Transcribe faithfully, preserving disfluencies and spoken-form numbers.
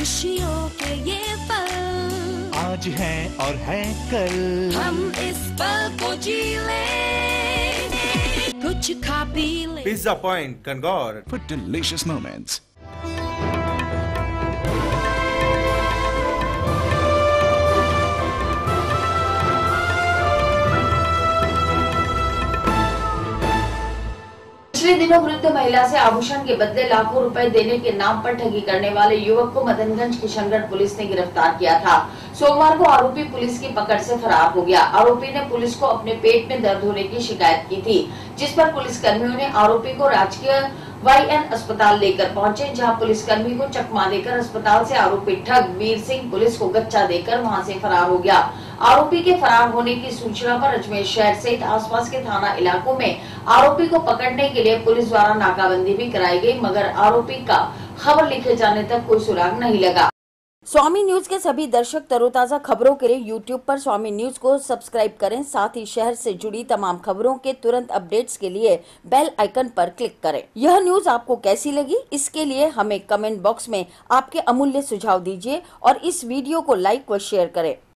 खुशियों के ये पल आज है और है कल, हम इस पल को जी ले, कुछ खा पी ले। Pizza Point, Kangor. For delicious moments. पिछले दिनों वृद्ध महिला से आभूषण के बदले लाखों रुपए देने के नाम पर ठगी करने वाले युवक को मदनगंज किशनगढ़ पुलिस ने गिरफ्तार किया था। सोमवार को आरोपी पुलिस की पकड़ से फरार हो गया। आरोपी ने पुलिस को अपने पेट में दर्द होने की शिकायत की थी, जिस पर पुलिस कर्मियों ने आरोपी को राजकीय वाई एन अस्पताल लेकर पहुंचे, जहां पुलिसकर्मी को चकमा देकर अस्पताल से आरोपी ठग वीर सिंह पुलिस को गच्चा देकर वहां से फरार हो गया। आरोपी के फरार होने की सूचना पर अजमेर शहर सहित आसपास के थाना इलाकों में आरोपी को पकड़ने के लिए पुलिस द्वारा नाकाबंदी भी कराई गई, मगर आरोपी का खबर लिखे जाने तक कोई सुराग नहीं लगा। स्वामी न्यूज के सभी दर्शक तरोताजा खबरों के लिए यूट्यूब पर स्वामी न्यूज को सब्सक्राइब करें। साथ ही शहर से जुड़ी तमाम खबरों के तुरंत अपडेट्स के लिए बेल आइकन पर क्लिक करें। यह न्यूज आपको कैसी लगी, इसके लिए हमें कमेंट बॉक्स में आपके अमूल्य सुझाव दीजिए और इस वीडियो को लाइक व शेयर करें।